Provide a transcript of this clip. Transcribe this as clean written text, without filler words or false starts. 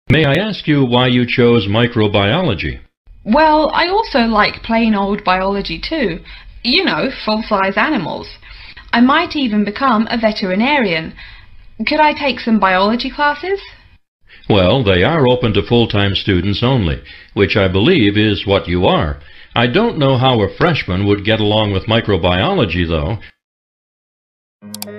May I ask you why you chose microbiology? Well, I also like plain old biology too. You know, full-size animals. I might even become a veterinarian. Could I take some biology classes? Well, they are open to full-time students only, which I believe is what you are. I don't know how a freshman would get along with microbiology, though.